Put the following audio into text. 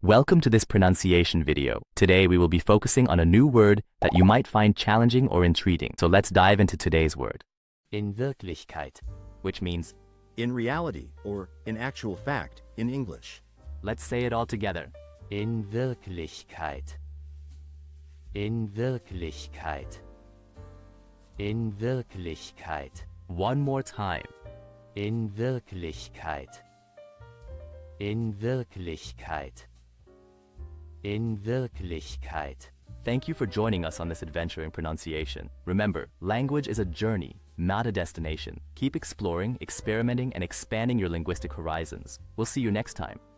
Welcome to this pronunciation video. Today we will be focusing on a new word that you might find challenging or intriguing. So let's dive into today's word. In wirklichkeit, which means in reality or in actual fact in English. Let's say it all together. In wirklichkeit. In wirklichkeit. In wirklichkeit. One more time. In wirklichkeit. In wirklichkeit. In wirklichkeit. Thank you for joining us on this adventure in pronunciation. Remember, language is a journey, not a destination. Keep exploring, experimenting, and expanding your linguistic horizons. We'll see you next time.